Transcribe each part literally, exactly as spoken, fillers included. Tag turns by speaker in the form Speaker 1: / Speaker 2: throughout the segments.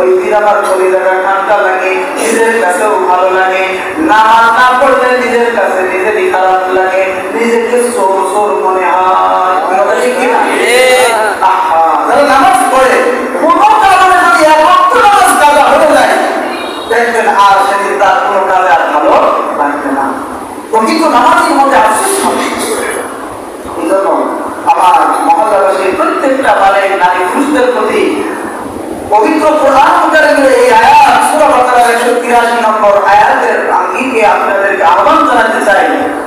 Speaker 1: ওই দিন আমার কলিজাটা ঠান্ডা লাগে, নিজের কাছেও ভালো লাগে। নামাজ না পড়লে নিজের কাছে নিজেরই খারাপ লাগে, নিজেকে চোর চোর মনে হয়। কথা ঠিক কিনা? আহা, যারা নামাজ পড়ে কোনো কারণে যদি এক ওয়াক্ত নামাজ কাজা হয়ে যায়, দেখবেন আর সেদিন তার কোনো কাজে আর ভালো লাগবে না। প্রকৃত নামাজের মধ্যে আফসোস হবে। এই জন্য আমার মহল্লাবাসী প্রত্যেকটা বালের নারী পুরুষদের প্রতি পবিত্র কোরআন কারীমের এই আয়াত সূরা বাকারার একশো তিরাশি নম্বর আয়াতের আঙ্গিকে আপনাদেরকে আহ্বান জানাতে চাই।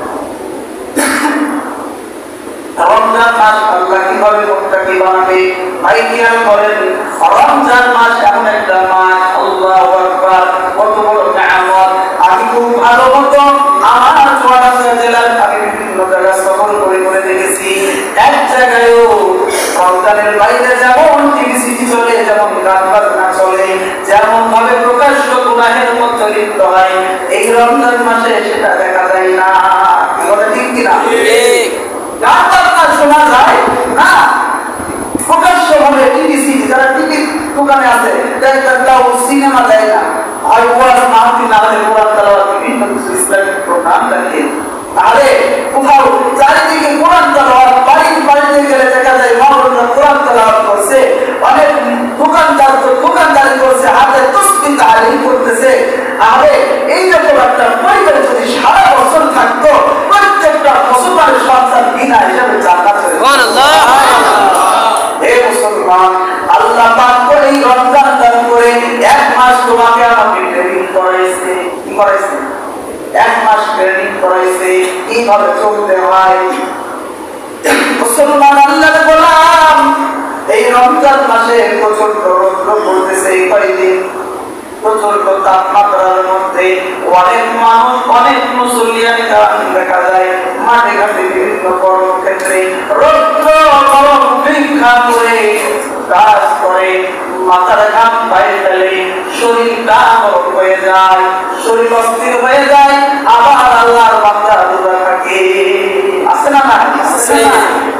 Speaker 1: রমজান মাস আল্লাহ কিভাবে মুত্তাকি বানাবে ভাই খেয়াল করেন। রমজান মাস এমন একটা মাস, আল্লাহু আকবার, কত বড় নিয়ামত। আমি খুব ভালো মতো আমার চুয়াডাঙ্গা জেলার আমি বিভিন্ন জায়গা সফর করে করে দেখেছি, এক জায়গায়ও রমজানের বাইরে যেমন টিভি সিটি চলে, যেমন গান বাজনা চলে, যেমন ভাবে প্রকাশ্য গুনাহের মধ্যে লিপ্ত হয়, এই রমজান মাসে সেটা দেখা যায় না। কথা ঠিক কিনা? গান বাজনা শোনা যায় না, প্রকাশ্য ভাবে টিভি সিটি যারা টিভি দোকানে আছে তাও সিনেমা দেয় না, আর ওয়াজ মাহফিল না হলে কোরআন তেলাওয়াত বিভিন্ন কিছু ইসলামিক প্রোগ্রাম দেখে। তাহলে কোথাও চারিদিকে কোরআন তেলাওয়াত, বাড়িতে বাড়িতে গেলে দেখা যায় মাওলানা কোরআন তেলাওয়াত করছে, অনেক দোকানদার তো দোকানদারি করছে, হাতে তাসবিহ তাহলিল করতেছে। তাহলে এই রকম একটা পরিবার যদি সারা বছর থাকতো, প্রত্যেকটা মুসলমানের সন্তান বিনা হিসাবে জান্নাত চলে। সুবহানাল্লাহ। হে মুসলমান, আল্লাহ পাক করে এই রমজান দান করে এক মাস তোমাকে আমাকে ট্রেনিং করাইছে। কি করাইছে? এক মাস ট্রেনিং করাইছে কিভাবে চলতে হয়। মুসলমান আল্লাহর গোলাম, এই রমজান মাসে প্রচন্ড রৌদ্র পড়তেছে, এই কয়েকদিন প্রচন্ড তাপমাত্রার মধ্যে অনেক মানুষ, অনেক মুসলিয়ান দেখা যায় মাঠে ঘাটে বিভিন্ন কর্মক্ষেত্রে রৌদ্র গরম ভিক্ষা করে কাজ করে, মাথার ঘাম বাইরে ফেলে, শরীরটা গরম হয়ে যায়, শরীর অস্থির হয়ে যায়। আবার আল্লাহর বান্দা রোজা থাকে, আছে না? না আছে না?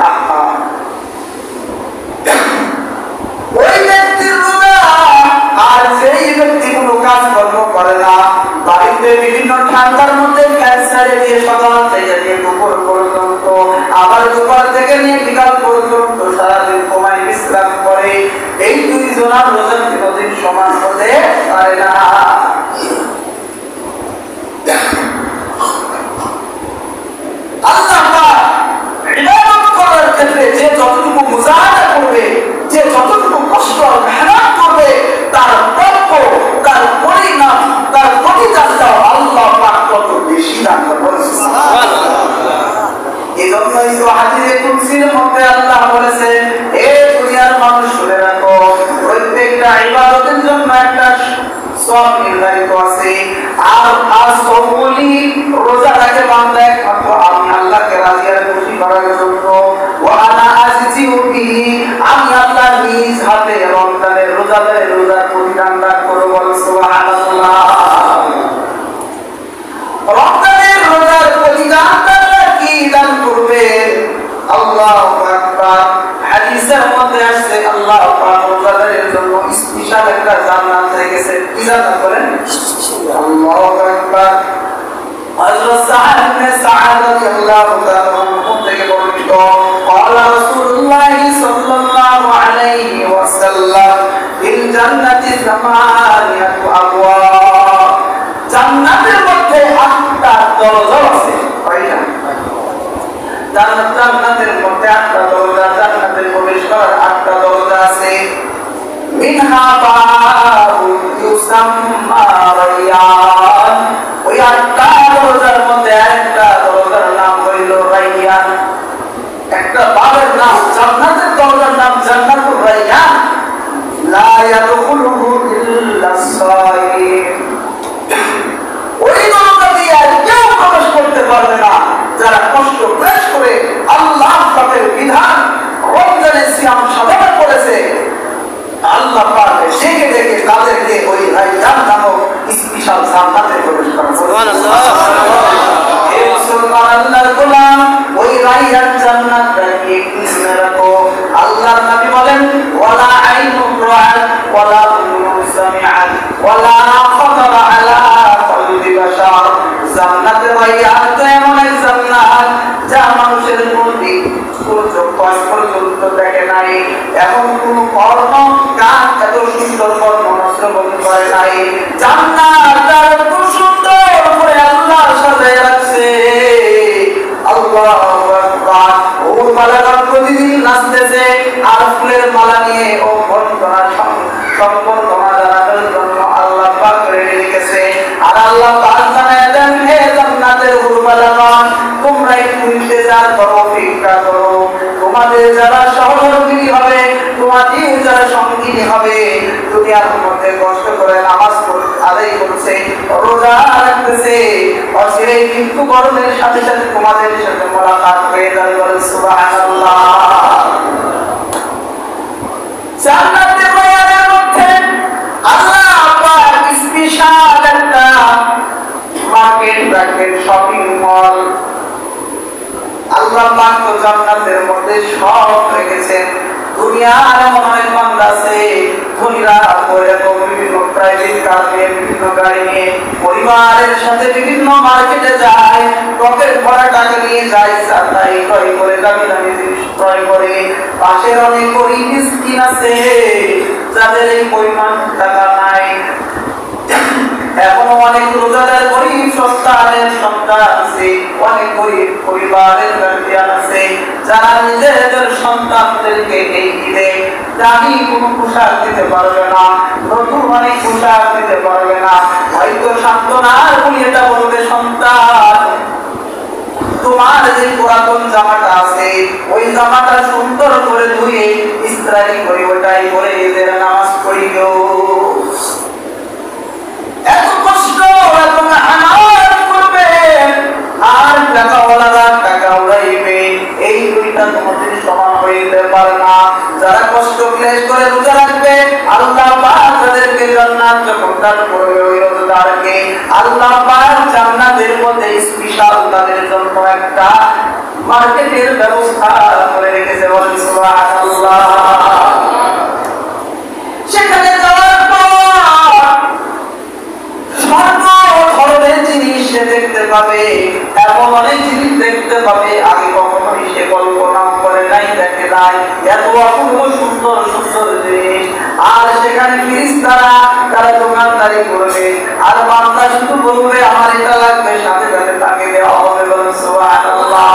Speaker 1: ওই ব্যক্তির রোজা আর সেই ব্যক্তি কোনো কাজ কর্ম করে না, বাড়িতে বিভিন্ন ঠান্ডার মধ্যে ফ্যান চালিয়ে দিয়ে সকাল থেকে নিয়ে দুপুর পর্যন্ত, আবার দুপুর থেকে নিয়ে বিকাল পর্যন্ত সারাদিন ঘুমায় বিশ্রাম করে, এই দুই জনার রোজা কোনদিন সমান হতে পারে না। আল্লাহ পাক ইবাদত করার ক্ষেত্রে যে যতটুকু মুজাহাদা করবে, যে যতটুকু কষ্ট আর মেহনত করবে, তার প্রাপ্য, তার পরিণাম, তার প্রতিদানটা আল্লাহ পাক কত বেশি দান করবেন। সুবহানাল্লাহ। এই জন্যই তো হাদিসে কুদসির মধ্যে আল্লাহ বলেছেন, হে দুনিয়ার মানুষ শুনে রাখো, প্রত্যেকটা ইবাদতের জন্য একটা সওয়াব নির্ধারিত আছে। আর আর সবগুলি রোজা রাখে বান্দা একমাত্র আমি আল্লাহকে রাজি আর খুশি করার জন্য। ওয়া আনা আজিজিউ বিহি, আমি আল্লাহ নিজ হাতে রমজানের রোজাদের রোজার প্রতিদান দান করব। সুবহানাল্লাহ। রমজানের রোজার প্রতিদান কি দান করবে? আল্লাহু আকবার। হাদিসের মধ্যে আছে আল্লাহ পাক রোজাদারের জন্য স্পেশাল একটা জান্নাত রেখেছে। কি জান্নাত বলেন? আল্লাহু আকবার। হযরত সাআদ ইবনে সাআদ রাদিয়াল্লাহু তাআলা আনহু থেকে বর্ণিত, قال رسول الله صلى الله عليه وسلم ফিল জান্নাতি সামানিয়াতু আবওয়াব। জান্নাতের মধ্যে আটটা দরজা আছে। কয়টা? জান্নাত জান্নাতের মধ্যে আটটা দরজা, জান্নাতে প্রবেশ করার আটটা দরজা আছে। মিনহা বাবু ইউসাম্মা রায়্যান, ওই আটটা দরজার মধ্যে একটা দরজার নাম হইল রায়্যান। একটা বাবের নাম, জান্নাতের দরজার নাম জান্নাতুর রায়্যান। লা ইয়াদখুলুহু ইল্লা সাইম, ওই দরজা দিয়ে কেউ প্রবেশ করতে পারবে না যারা কষ্ট ক্লেশ করে আল্লাহ পাকের বিধান রমজানের সিয়াম সাধনা করেছে। আল্লাহ পাক ডেকে ডেকে তাদেরকে ওই রায়্যান নামক স্পেশাল জান্নাতে প্রবেশ করান। সুবহানাল্লাহ। হে মুসলমান আল্লাহর গোলাম, ওই রায়্যান জান্নাতটাকে শুনে রাখো। আল্লাহর নবী বলেন, ওয়ালা আইনুন রাআত ওয়ালা উযুনুন মুস্তামিআন ওয়ালা খাতারা আলা কলবি বাশার। জান্নাতের রায়্যান এমন এক জান্নাত যা মানুষের মধ্যে পর্যন্ত দেখে নাই, এখন কোন কর্ম কাজ এত সুন্দর কর্ম নষ্ট করতে পারে নাই। জান্নাত এত সুন্দর করে আল্লাহ সাজায় রাখছে। আল্লাহু আকবার। ও মালাকাত প্রতিদিন নাচতেছে আর ফুলের মালা নিয়ে ও বন্দনা সম্বর্ধনা জানানোর জন্য আল্লাহ পাক রেডি রেখেছে। আর আল্লাহ পাক জানায় দেন, হে জান্নাতের হুরমালাগণ, তোমরা একটু ইন্তজার করো, অপেক্ষা করো। তোমাদের যারা সহধর্মিনী হবে, তোমাদের যারা সঙ্গিনী হবে, দুনিয়ার মধ্যে কষ্ট করে নামাজ আদায় করছে, রোজা রাখতেছে, অচিরেই কিন্তু মরণের সাথে সাথে তোমাদের সাথে মোলাকাত হয়ে যাবে। বলেন সুবহানাল্লাহ। জান্নাতের বাগানের মধ্যে আল্লাহ পাক স্পেশাল একটা মার্কেট রাখেন, শপিং মল। আল্লাহ পাক তো জান্নাতের মধ্যে সব রেখেছেন। দুনিয়ার এমন অনেক বান্দা আছে, ধনীরা এরকম বিভিন্ন প্রাইভেট কার নিয়ে, বিভিন্ন গাড়ি নিয়ে পরিবারের সাথে বিভিন্ন মার্কেটে যায়, পকেট ভরা টাকা নিয়ে যায়, তাই ক্রয় করে দামি দামি জিনিস ক্রয় করে। পাশের অনেক গরিব মিসকিন আছে যাদের এই পরিমাণ টাকা নাই। এখনো অনেক রোজাদার গরিব সন্তানের সন্তান আছে, অনেক গরিব পরিবারের গার্জিয়ান আছে যারা নিজেদের সন্তানদেরকে এই ঈদে দামি কোনো পোশাক দিতে পারবে না, নতুন অনেক পোশাক দিতে পারবে না। হয়তো সান্ত্বনার এটা বলবে, সন্তান তোমার যে পুরাতন জামাটা আছে ওই জামাটা সুন্দর করে ধুয়ে ইস্ত্রি করে ওটাই পরে ঈদের নামাজ পড়িও। এত কষ্ট, এত মেহনত করবে আর টাকাওয়ালারা টাকা উড়াইবে, এই দুইটা তোমাদের সমান হইতে পারে না। যারা কষ্ট ক্লেশ করে রোজা রাখবে, আল্লাহ পাক তাদেরকে জান্নাত যখন দান করবে, ওই রোজাদারকে আল্লাহ পাক জান্নাতের মধ্যে স্পেশাল তাদের জন্য একটা মার্কেটের ব্যবস্থা করে রেখেছে। বলেন সুবহানাল্লাহ। সেখানে যাওয়ার পর সর্ব ধরনের জিনিস সে দেখতে পাবে, এমন অনেক জিনিস দেখতে পাবে আগে কখনোই সে কল্পনা করে নাই, দেখে নাই, এত অপূর্ব সুন্দর সুন্দর জিনিস। আর সেখানে ফেরেশতারা তারা দোকানদারি করবে, আর বান্দা শুধু বলবে আমার এটা লাগবে, সাথে সাথে তাকে দেওয়া হবে। বলেন সুবহানাল্লাহ।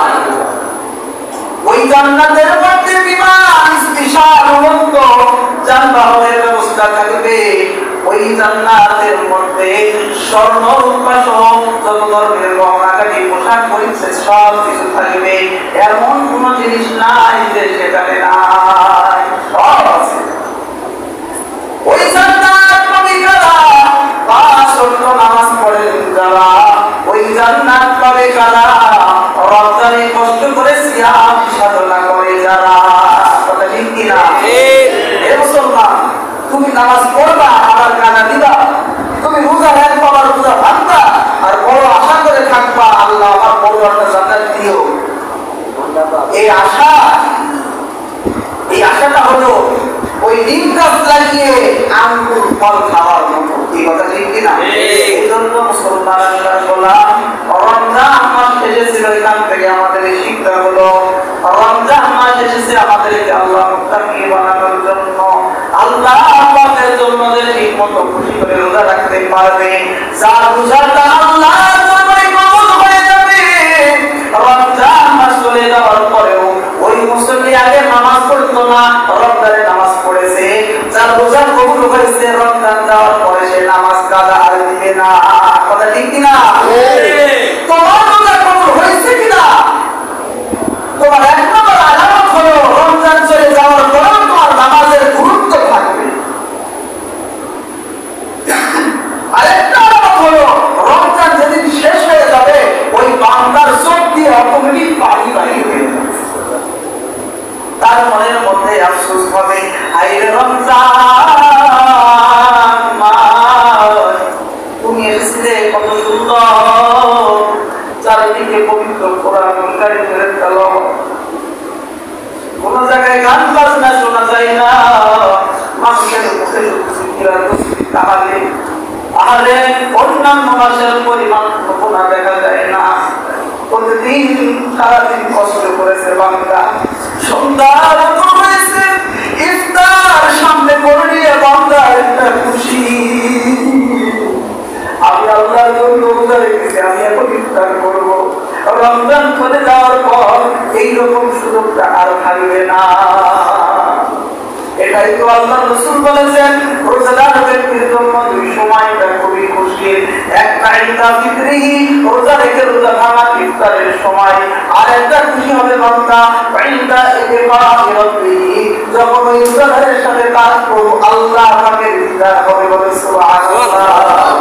Speaker 1: ওই জান্নাতের মধ্যে বিমান স্পেশাল উন্নত যানবাহনের ব্যবস্থা থাকবে। ওই জান্নাতের মধ্যে স্বর্ণ রূপা সহ যত ধরনের গহনাগাটি পোশাক পরিচ্ছদ সব কিছু থাকবে, এমন কোন জিনিস নাই যে সেখানে নাই, সব আছে। ওই জান্নাত পাবে কারা? পাঁচ ওয়াক্ত নামাজ পড়েন যারা, ওই জান্নাত পাবে কারা? রমজানে কষ্ট করে সিয়াম সাধনা করে যারা। কথা ঠিক কিনা? এ মুসলমান, তুমি নামাজ পড়বা আবার কানা দিবা, তুমি রোজা রাখবা আবার রোজা ভাঙবা, আর বড় আশা করে থাকবা আল্লাহ আমার বড় একটা জান্নাত দিও। এই আশা, এই আশাটা হলো ওই নিম গাছ লাগিয়ে আঙ্গুর ফল খাওয়ার মতো। এই কথা ঠিক কিনা? এই জন্য মুসলমানরা বললাম রমজান মাস এসেছিল, এখান থেকে আমাদের শিক্ষা হলো রমজান মাস এসেছে আমাদেরকে আল্লাহ মুত্তাকি বানানোর জন্য। আল্লাহ পাকের জন্য যে ঠিক মতো খুশি করে রোজা রাখতে পারবে, যার রোজাটা আল্লাহ দরবারে কবুল হয়ে যাবে। রমজান মাস চলে যাওয়ার পরেও ওই মুসল্লি আগে নামাজ পড়তো না, রমজানে নামাজ পড়েছে, যার রোজা কবুল হয়েছে রমজান যাওয়ার পরে সে নামাজ কাজা আর দিবে না। কথা ঠিক কিনা? তোমার রোজা কবুল হয়েছে কিনা তোমার এক নম্বর আলামত হলো রমজান চলে যাওয়ার পরেও তোমার নামাজের গুরুত্ব থাকবে। আরেকটা আলামত হলো রমজান যেদিন শেষ হয়ে যাবে ওই বান্দার চোখ দিয়ে অটোমেটিক পানি বাহির হয়ে যাবে, তার মনের মধ্যে আফসোস হবে, আইরে রমজান মাস তুমি এসেছিলে কত সুন্দর, চারিদিকে পবিত্র কোরআন কারীমের তেলাওয়াত, কোন জায়গায় গান বাজনা শোনা যায় না, মানুষের মুখে শুধু আরে অন্যান্য মাসের পরিমাণ গুনাহ দেখা যায় না। প্রতিদিন সারাদিন কষ্ট করেছে বান্দা, সন্ধ্যার পর হয়েছে ইফতার সামনে করে নিয়ে বান্দা একটা খুশি, আমি আল্লাহর জন্য রোজা রেখেছি, আমি এখন ইফতার করবো। রমজান চলে যাওয়ার পর এইরকম সুযোগটা আর থাকবে না। এটাই তো আল্লাহ রাসূল বলেছেন, রোজাদার ব্যক্তির জন্য দুই সময়টা খুবই খুশির। একটা ইদা ফিতরিহি, রোজা রেখে রোজা ভাঙা ইফতারের সময়, আর একটা খুশি হবে বান্দা ইদা ইতিকাফি রাব্বিহি, যখন ওই রোজাদারের সাথে তার প্রভু আল্লাহ তাকে দিদার হবে। বলে সুবহানাল্লাহ।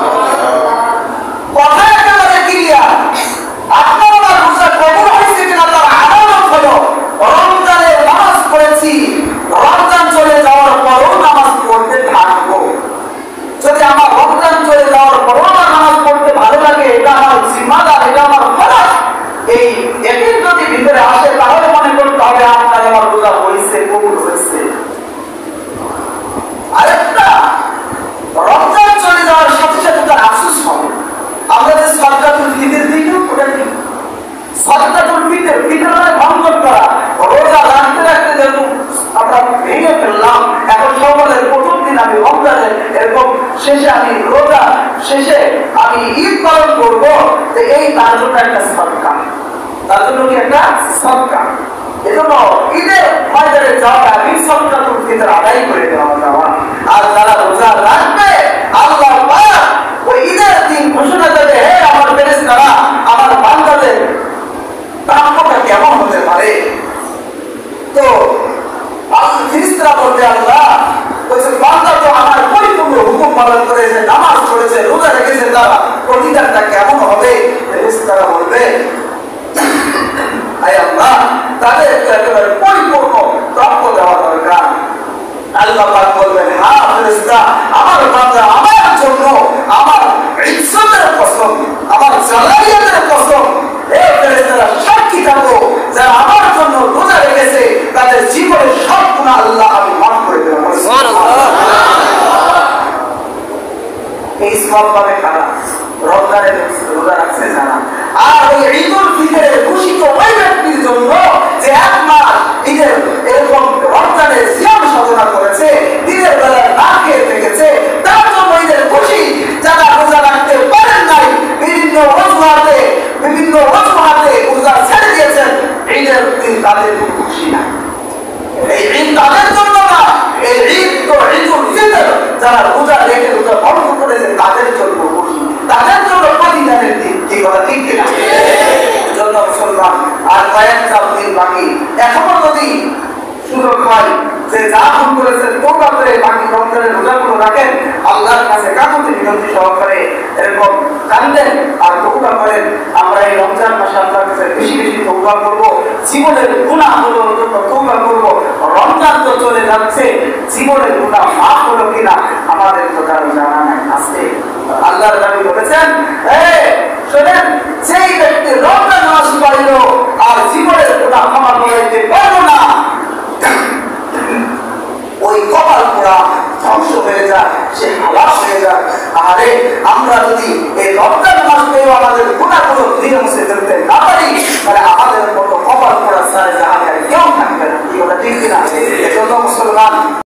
Speaker 1: কথা একেবারে ক্লিয়ার। আপনার আমার রোজা কবুল হয়েছে কিনা তার আলামত হলো রমজানের নামাজ পড়েছি, রমজান চলে যাওয়ার পরও নামাজ পড়তে থাকবো। যদি আমার রমজান চলে যাওয়ার পরও নামাজ পড়তে ভালো লাগে, এটা আমার জিম্মাদার, এটা আমার ফরজ, এই এটির যদি ভিতরে আসে তাহলে মনে করতে হবে আপনার আমার রোজা হয়েছে, কবুল হয়েছে। আরেকটা, রমজান চলে যাওয়ার সাথে সাথে তার আফসোস হবে। আমরা যে সদকাতুল ফিতর দিই না, ওটা কি সদকাতুল ফিতর? ফিতর মানে বন্ধন করা। রোজা রাখতে রাখতে যেন আমরা ভেঙে ফেললাম, এখন সকালের প্রথম দিন আমি রমজানের এরকম শেষে আমি রোজা শেষে আমি ঈদ পালন করবো, এই তার জন্য একটা সদকা, তার জন্য কি একটা সদকা। এজন্য ঈদের ময়দানে যাওয়া আমি সদকাতুল ফিতর আদায় করে দেওয়া যাওয়া। আর যারা রোজা রাখবে আল্লাহ পাক ওই ঈদের দিন ঘোষণা দেবে, হে আমার ফেরেশতারা, আমার বান্দাদের প্রাপ্যটা কেমন হতে পারে। তো ফেরেশতারা বলবে, আল্লাহ বলছে বান্দা তো আমার পরিপূর্ণ হুকুম পালন করেছে, নামাজ পড়েছে, রোজা রেখেছে, তারা প্রতিদানটা কেমন হবে? ফেরেশতারা বলবে, আয় আল্লাহ, তাদের একেবারে পরিপূর্ণ প্রাপ্য দেওয়া দরকার। আল্লাহ পাক বলবেন, হ্যাঁ ফেরেশতা, আমার বান্দা আমার জন্য আমার ইজ্জতের কসম, আমার জালালিয়াতের কসম, হে ফেরেশতারা সাক্ষী থাকো, যারা আমার জন্য রোজা রেখেছে তাদের জীবনের সব গুনাহ আল্লাহ আমি মাফ করে দেব। সুবহানাল্লাহ। এই সব পাবে কারা? রমজানের রোজা রাখছে যারা। আর ওই ঈদুল ফিতরের খুশি তো ওই ব্যক্তির জন্য যে এক মাস ঈদের এরকম রমজানের সিয়াম সাধনা করেছে, দিনের বেলা না খেয়ে থেকেছে, তার জন্য ঈদের খুশি। যারা রোজা রাখতে পারেন নাই, বিভিন্ন অজুহাতে বিভিন্ন অজুহাতে রোজা ছেড়ে দিয়েছেন, ঈদের দিন তাদের খুশি না। এই ঈদ তাদের জন্য না, এই ঈদ তো ঈদুল ফিতর, যারা রোজা রেখে রোজা ভঙ্গ করেছে তাদের জন্য খুশি, তাদের জন্য প্রতিদানের দিন। কি কথা ঠিক কিনা? জন্য মুসলমান আর কয়েকটা দিন বাকি, এখনো যদি সুযোগ হয় যে যা ভুল করেছেন তওবা করে বাকি রমজানের রোজাগুলো রাখেন, আল্লাহর কাছে কাকুতি মিনতি সহকারে এরকম কান্দেন আর তওবা করেন। আমরা এই রমজান মাসে আল্লাহর কাছে বেশি বেশি তওবা করব, জীবনের গুনাহগুলোর জন্য তওবা করব। রমজান তো চলে যাচ্ছে, জীবনের গুনাহ মাফ হলো কিনা আমাদের তো কারো জানা নাই। আছে আল্লাহর নবী বলেছেন, এই শুনেন, যেই ব্যক্তি রমজান মাস পাইল আর জীবনের গুনাহ ক্ষমা করতে পারল না, ওই কপাল পোড়া ধ্বংস হয়ে যায়, সে হালাস হয়ে যায়। আরে আমরা যদি এই রমজান মাস পেয়েও আমাদের গুনাহগুলো ধীরে মুছে ফেলতে না পারি, তাহলে আমাদের মতো কপাল পোড়া সারে জাহান্নামে কেউ থাকবে না। কি বলে ঠিক কিনা? এজন্য মুসলমান